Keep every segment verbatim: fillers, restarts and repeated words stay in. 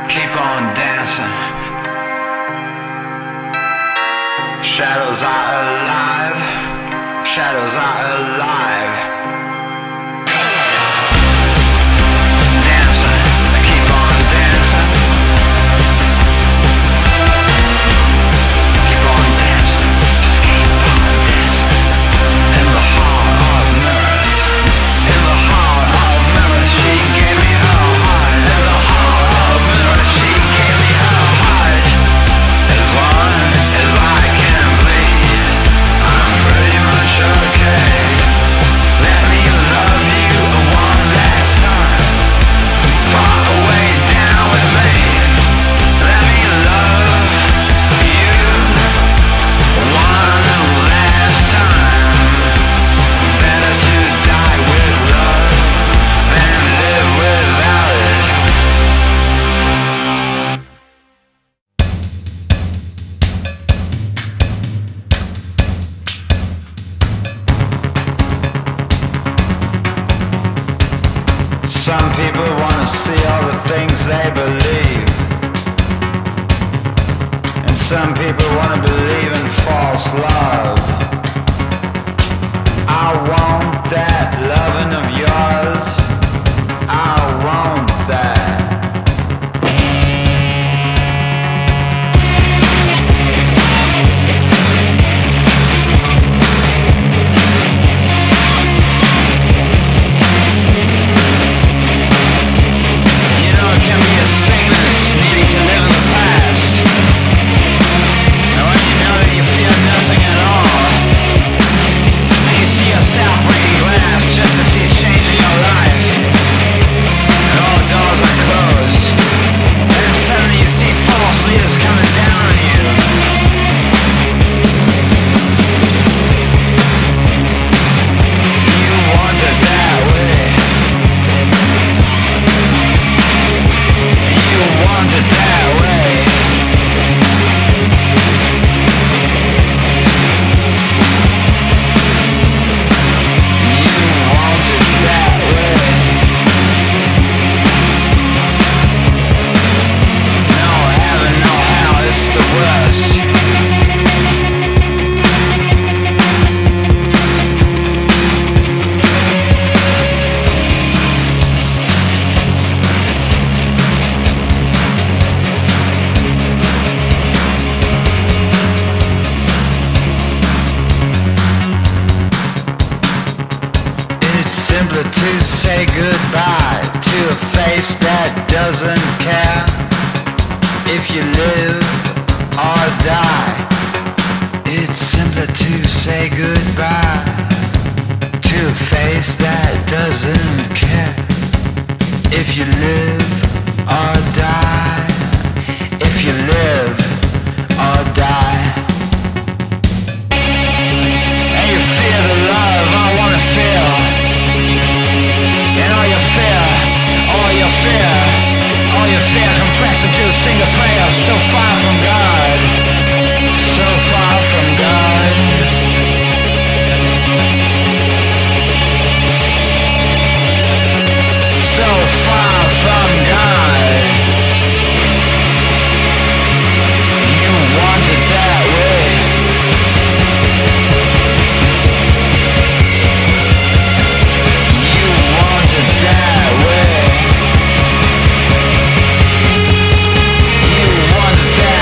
keep on dancing. Shadows are alive, shadows are alive. Dancing, keep on dancing. Keep on dancing, just keep on dancing. In the heart of mirrors, in the heart of mirrors, she gave me her heart. In the heart of mirrors, she gave me her heart. As long as I can bleed, I'm pretty much okay. Let me love you one last time. Far away down with me. Let me love you one last time. Better to die with love than live without it. Some people want to see all the things they believe, and some people want to believe in false love. I want that loving of yours. I want that. You know it can be a sickness needing to live in the past. And when you know that you feel nothing at all, and you see yourself breaking glass just to see a change in your life, and all doors are closed, and then suddenly you see false leaders coming down on you. You want it that way. You want it that way. You want it that way. No heaven, no hell, it's the worst. It's simpler to say goodbye to a face that doesn't care if you live or die. It's simpler to say goodbye to a face that doesn't care if you live or die. If you live or die. And you feel the love I wanna feel. And all your fear, all your fear, all your fear compressed into a single prayer. So far from God, so far from God. So far from God. You want it that way. You want it that way. You want it that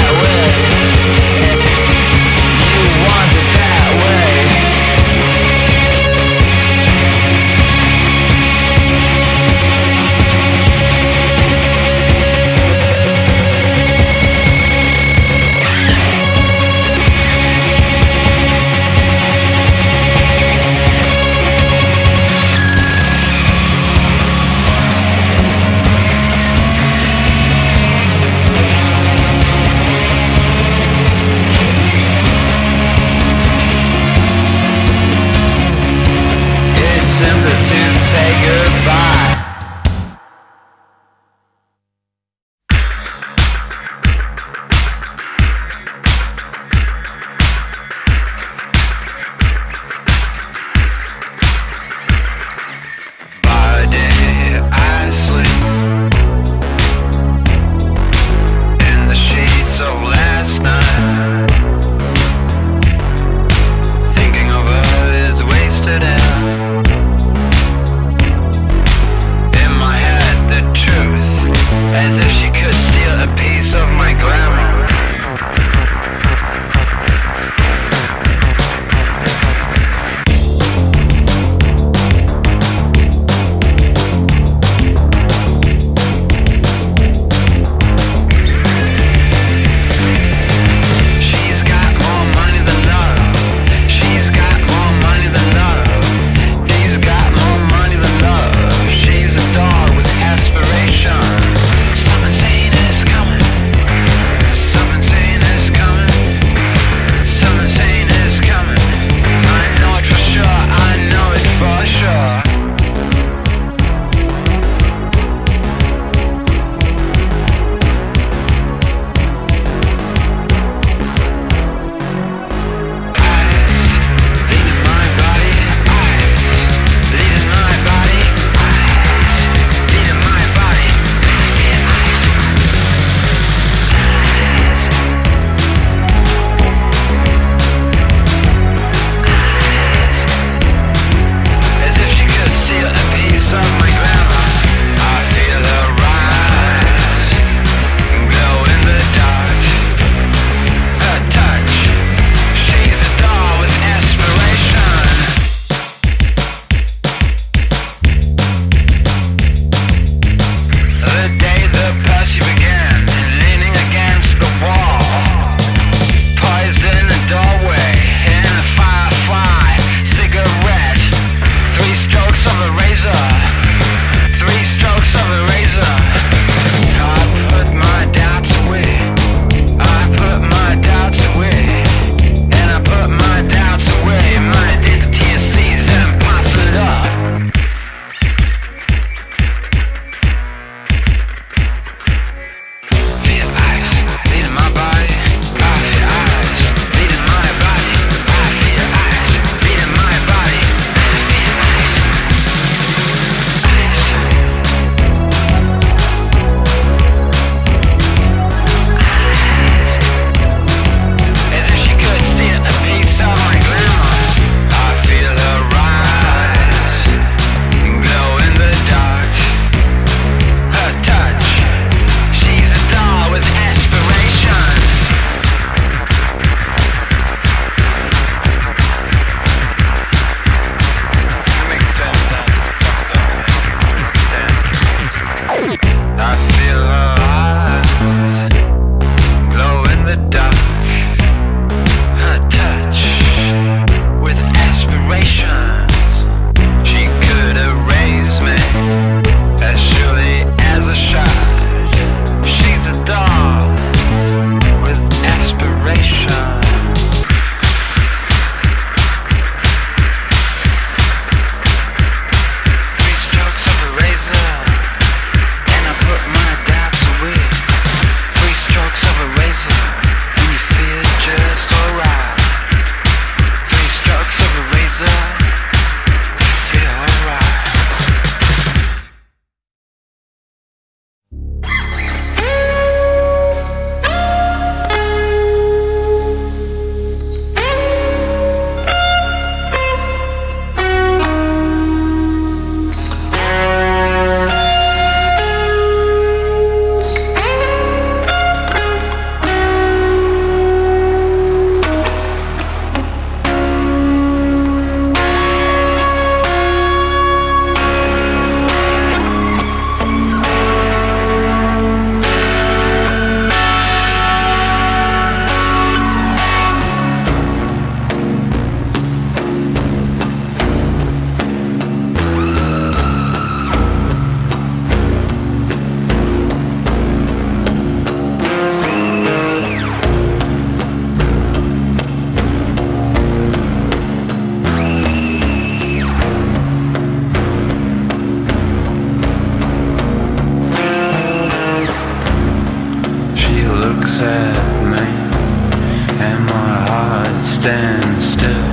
looks at me, and my heart stands still.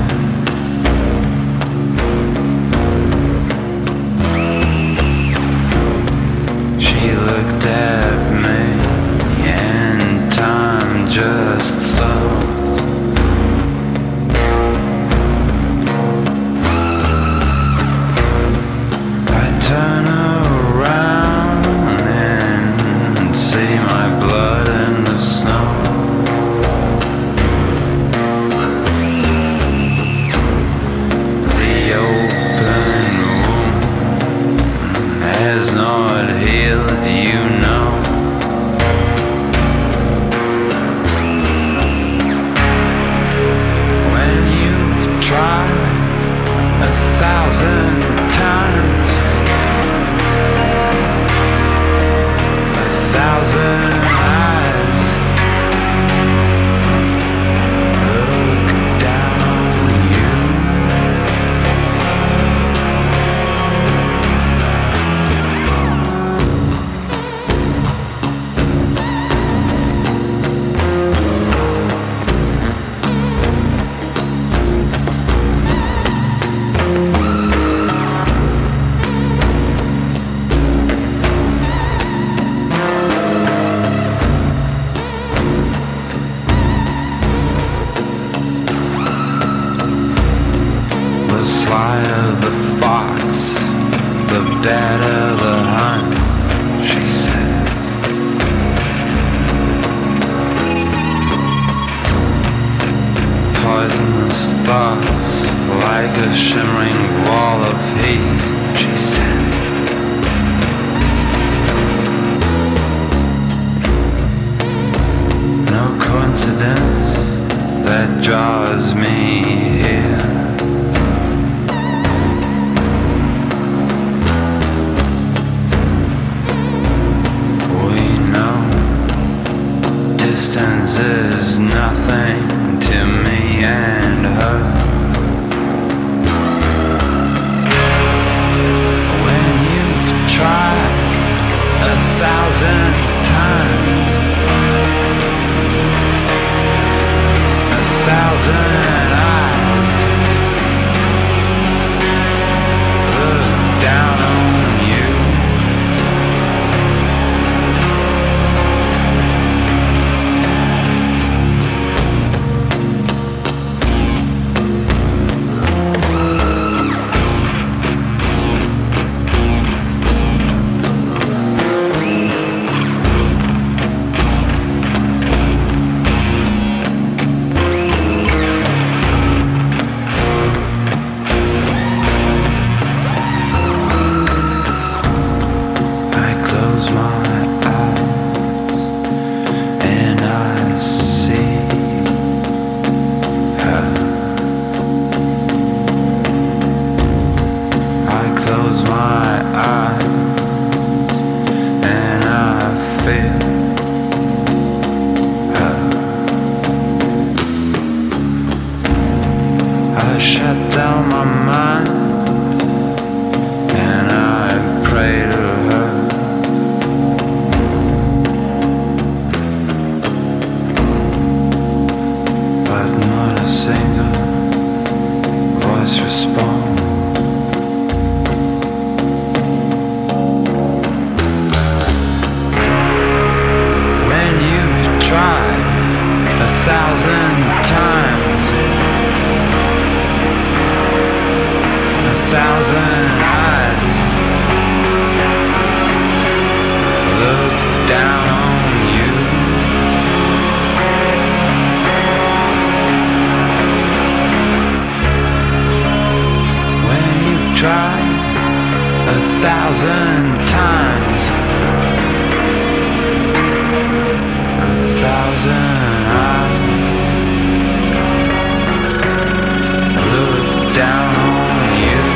She looked at me, and time just slowed. I turn around and see my blood in the snow. The open wound has not healed, you know. When you've tried a thousand times, a thousand eyes look down on you. The slyer the fox, the better the hunt, she said. Poisonous thoughts, like a shimmering wall of heat, she said. No coincidence that draws me here. Distance is nothing to me and her. When you've tried a thousand times, a thousand eyes look down on you. Close my eyes and I feel her. I shut down my mind and I pray to her. But not a single voice responds. Tried a thousand times, a thousand eyes look down on you. When you've tried a thousand times, thousand eyes look down on you.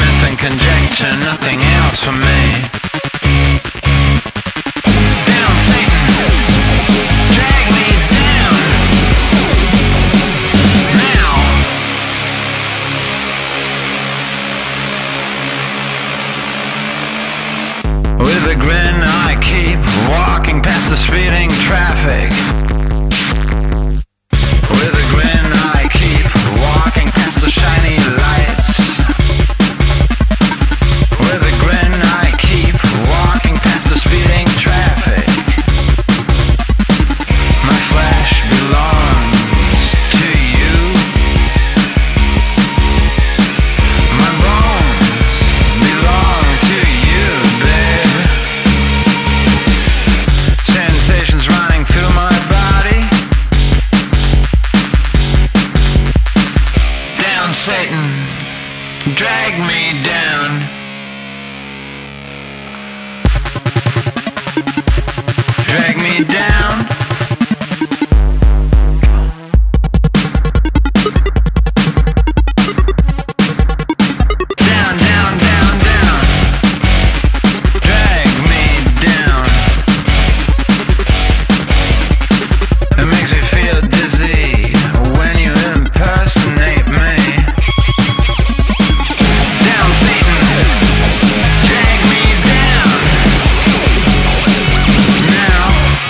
myth and conjecture, nothing else for me. Down, Satan, drag me down. Now. With a grin I keep walking past the speeding traffic. With a grin I keep walking past the shiny lights. With a grin I keep walking past the speeding traffic. My flesh belongs to you. My bones belong to you, babe. Sensations running through my body. Down, Satan, drag me down. Drag me down. Down, down, down, down. Drag me down. It makes me feel dizzy when you impersonate me. Down, Satan, drag me down. Now.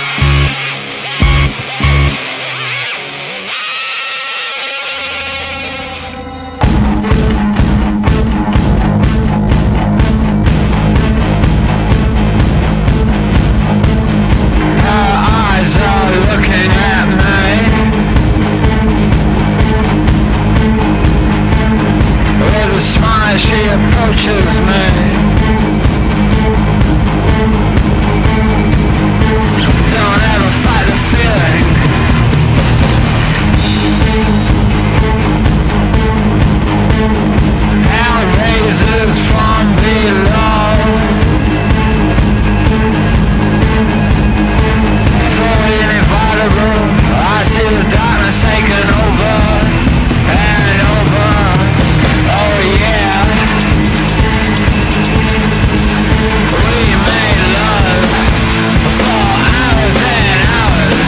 Her eyes are looking at me. With a smile she approaches me. Don't ever fight the feeling. Hell raises from below. So inevitable, I see the darkness taking over and over. Oh yeah. We made love for hours and hours.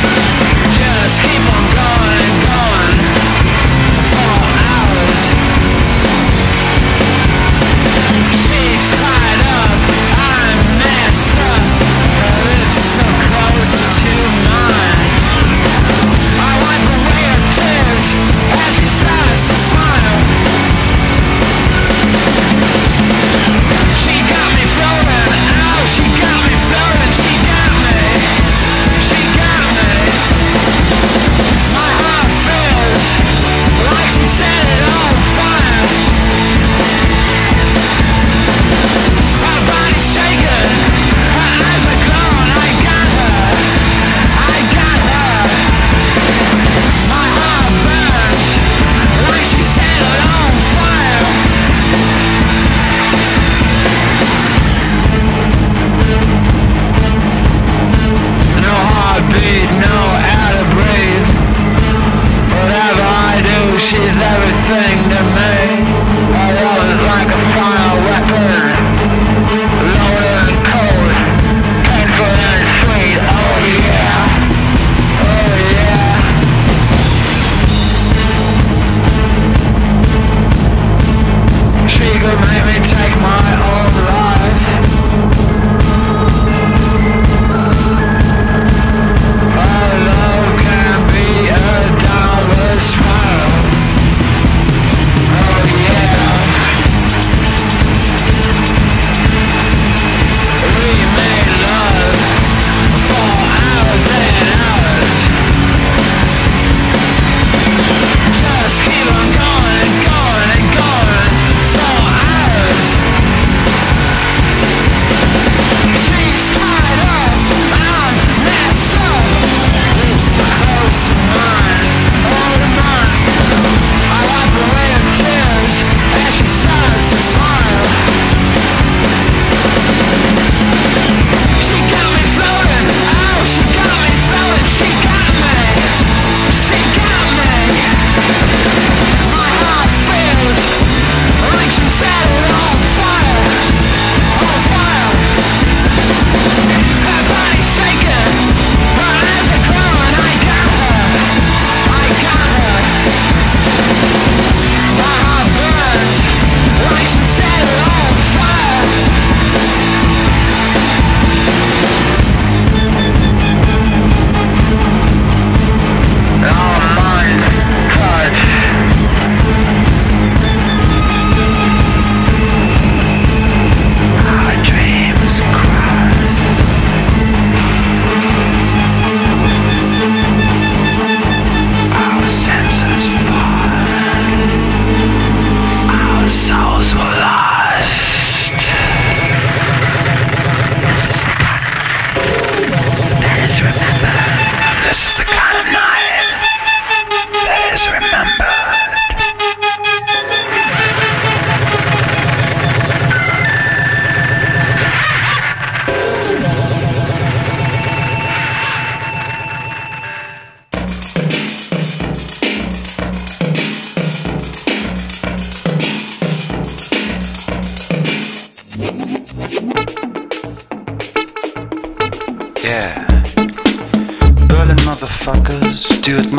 Just keep on going and going for hours.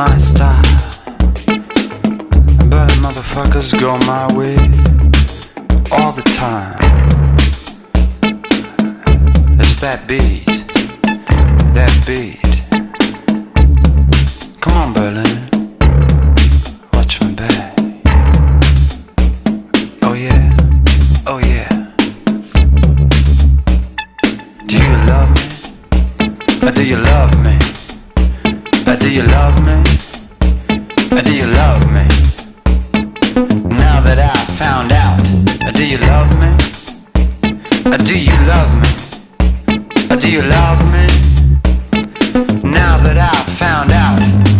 my style. But motherfuckers go my way all the time. It's that beat, that beat. Come on, Berlin, watch my back. Oh yeah, oh yeah. Do you love me? Or do you love me? Or do you love me? Or do you love me? Now that I found out, or do you love me? Or do you love me? Or do you love me? Now that I found out,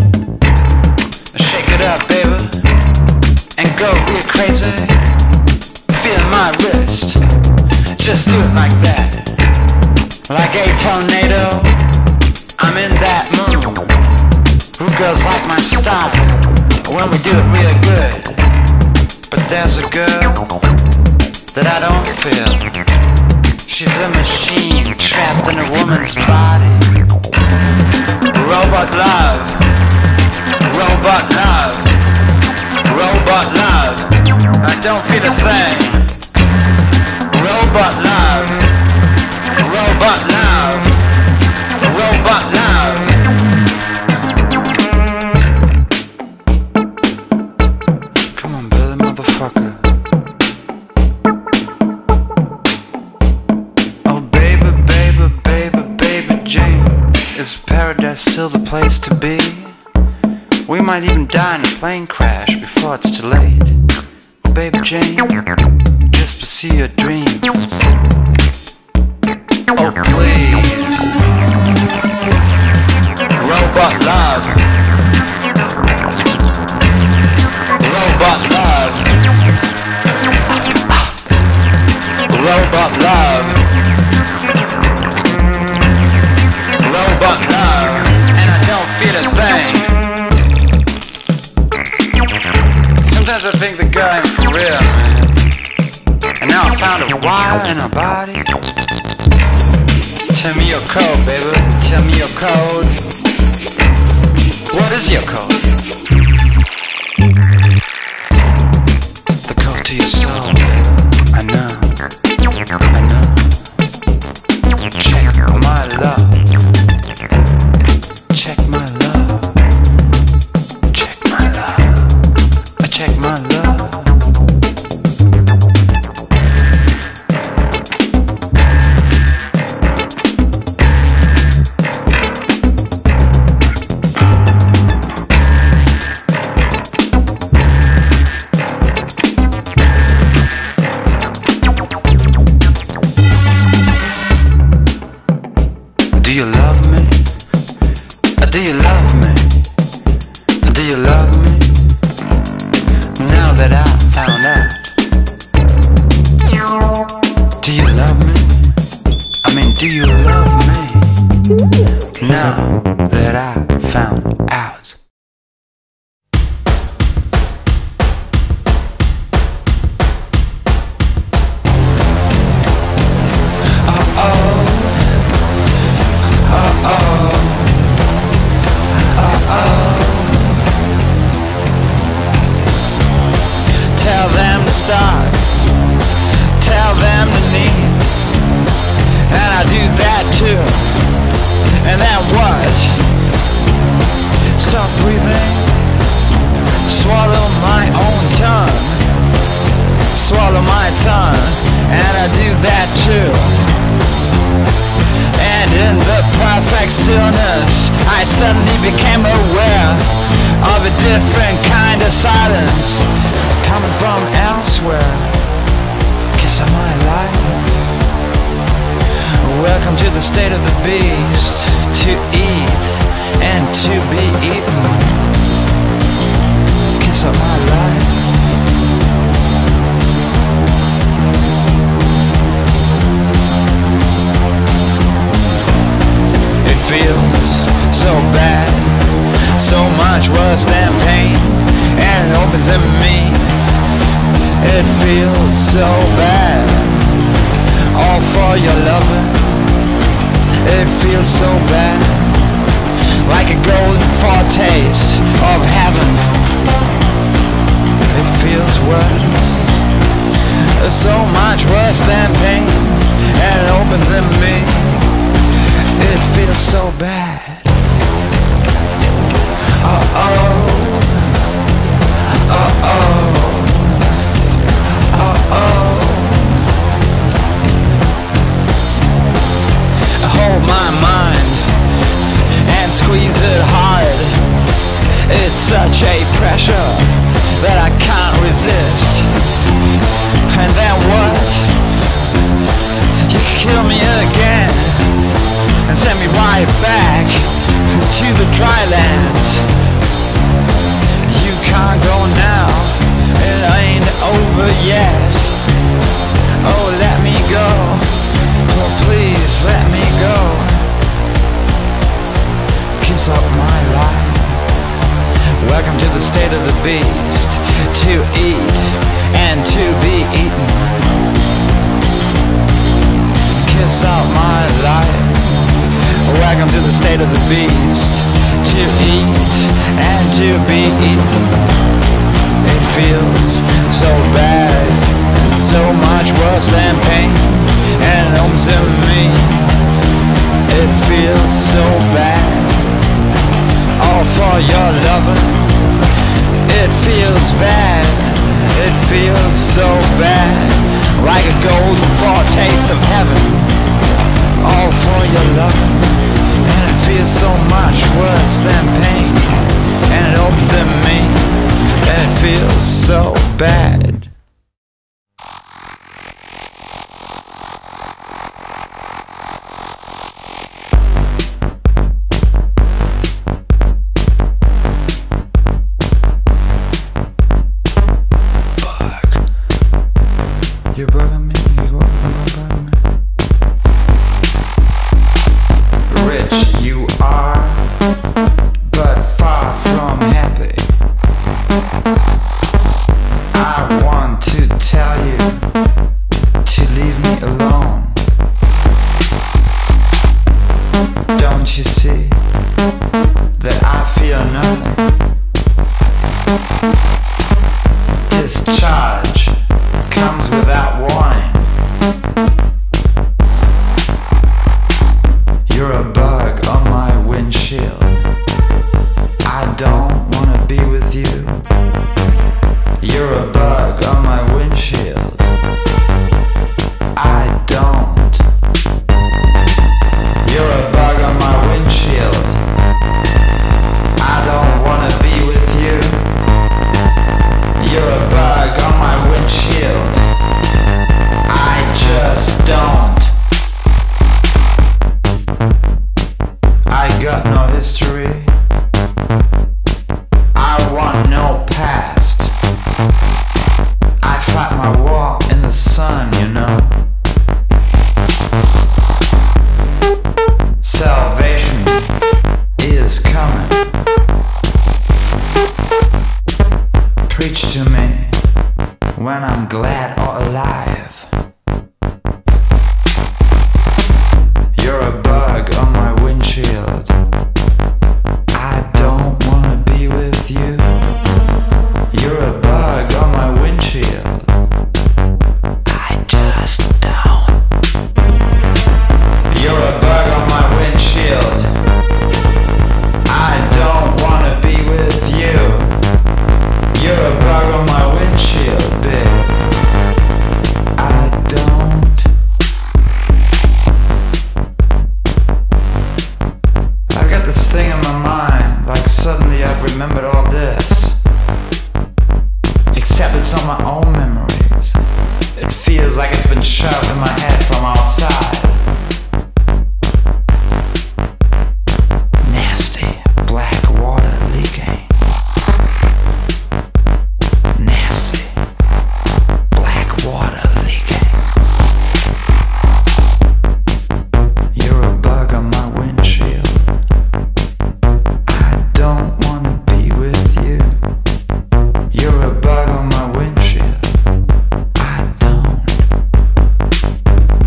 shake it up, baby, and go real crazy. Feel my wrist, just do it like that. Like a tornado, I'm in that mood. Who girls like my style when we do it real good? But there's a girl that I don't feel. She's a machine trapped in a woman's body. Robot love, robot love, robot love. I don't feel a thing. Robot love, robot love, robot love. Come on, Billy, motherfucker. Oh, baby, baby, baby, baby Jane. Is paradise still the place to be? We might even die in a plane crash before it's too late. Oh, baby Jane, just pursue your dreams. Oh, please. Robot love. Robot love. Robot love. Robot love. And I don't feel a thing. Sometimes I think the girl ain't for real, man. And now I found a wire in her body. Tell me your code, baby. Tell me your code. What is your code? The code to your soul, baby. I know. I know. Check my love. Check my love. Check my love. I check my love. Do you love me? Or do you love me? Or do you love me? Now that I found out. Do you love me? I mean, do you love me? Now that I found out. Tell them to start, tell them to kneel, and I do that too. And then what? Stop breathing, swallow my own tongue, swallow my tongue, and I do that too. And in the perfect stillness, I suddenly became aware of a different kind of silence coming from elsewhere. Kiss of my life. Welcome to the state of the beast, to eat and to be eaten. Kiss of my life. It feels so bad, so much worse than pain, and it opens in me. It feels so bad, all for your loving. It feels so bad, like a golden foretaste of heaven. It feels worse, so much worse than pain, and it opens in me. It feels so bad. Uh-oh. Uh-oh. Uh-oh. Hold my mind and squeeze it hard. It's such a pressure that I can't resist. And then what? You kill me again and send me right back to the dry land. You can't go now, it ain't over yet. Oh, let me go, oh please let me go. Kiss up my life. Welcome to the state of the beast, to eat and to be eaten. Kiss out my life. Welcome to the state of the beast, to eat and to be eaten. It feels so bad, so much worse than pain, and it owns in me. It feels so bad, all for your loving. It feels bad, it feels so bad, like a golden foretaste of heaven, all for your loving. And it feels so much worse than pain, and it opens in me, and it feels so bad. You're bugging me, you're bugging me. Rich you are, but far from happy. I want to tell you to leave me alone. Don't you see that I feel nothing? Discharge comes without warning. You're a bug on my windshield. I don't wanna be with you. You're a bug on my windshield. I don't. You're a bug on my windshield. I don't wanna be with you. You're a bug on my windshield. I just don't. I got no history. I want no past. I fight my war in the sun, you know. Salvation is coming. Preach to me when I'm glad or alive. You're a bug on my windshield. I don't wanna be with you. You're a bug on my windshield. I just don't. You're a bug on my windshield. I don't wanna be with you. You're a bug on my windshield, babe. I don't. I've got this thing in my mind, like suddenly I've remembered all this. Except it's not my own memories. It feels like it's been shoved in my head from outside. Nasty black water leaking. Nasty black water leaking. You're a bug on my windshield. I don't wanna be with you. You're a bug on my windshield. I don't.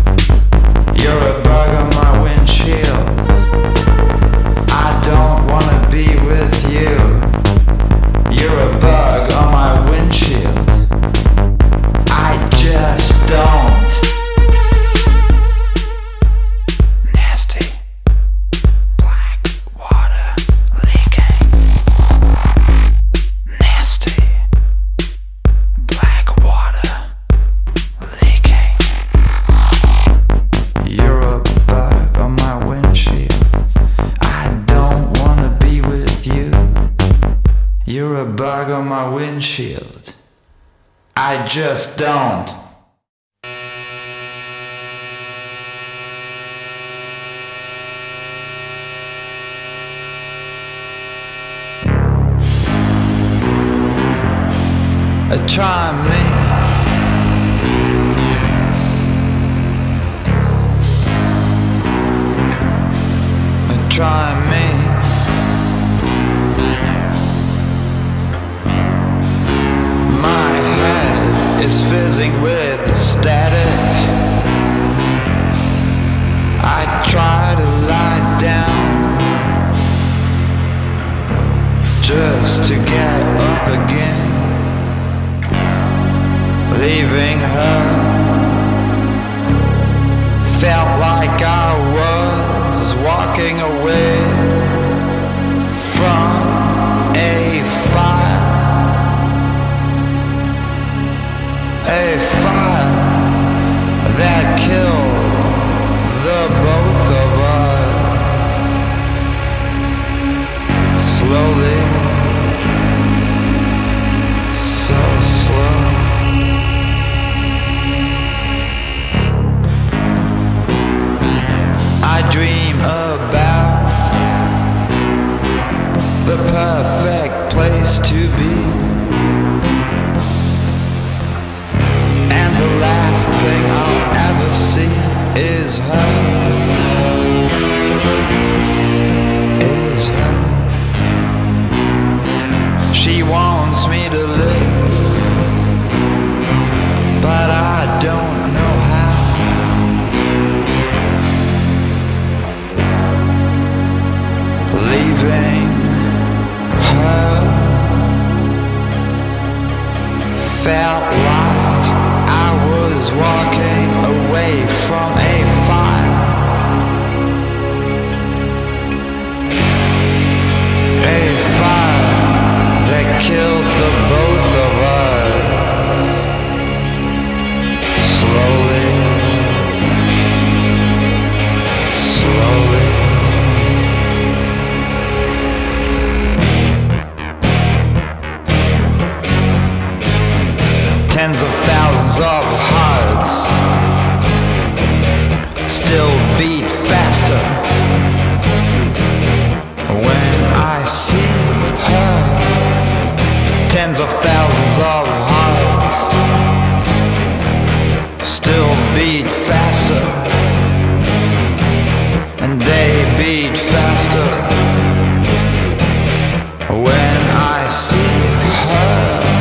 windshield. I just don't. Try me. Try me. My head is fizzing with static. I try to lie down just to get up again. Leaving her felt like I was walking away from a fire, a fire that killed the both of us slowly, so slow. I dream about the perfect place to be, and the last thing I'll ever see is her, is her. She wants me to live, but I don't know how. Leaving her felt like I was walking away from a fire, a fire that killed the both of us slowly, slowly. Tens of thousands of hearts still beat faster when I see her. Tens of thousands of hearts still beat faster, and they beat faster when I see her.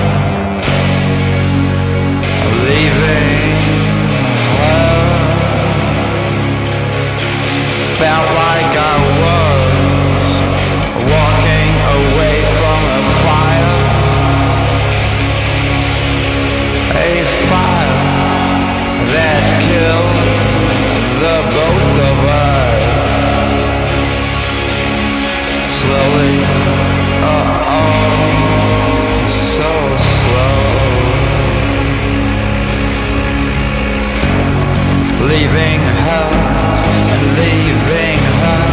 Felt like I was walking away from a fire, a fire that killed the both of us slowly, oh, oh, so slow. Leaving her, leaving her.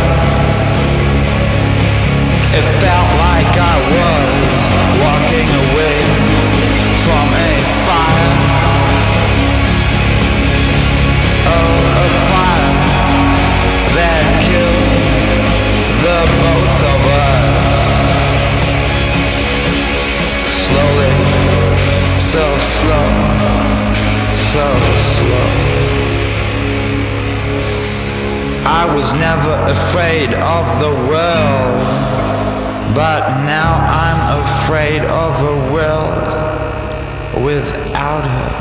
It felt like I was walking away from a fire, oh, a fire that killed the both of us slowly, so slow, so slow. I was never afraid of the world, but now I'm afraid of a world without her.